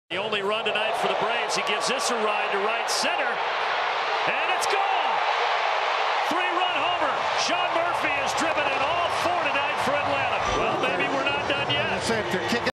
The only run tonight for the Braves. He gives this a ride to right center, and it's gone. 3-run homer. Sean Murphy has driven in all 4 tonight for Atlanta. Well, maybe we're not done yet.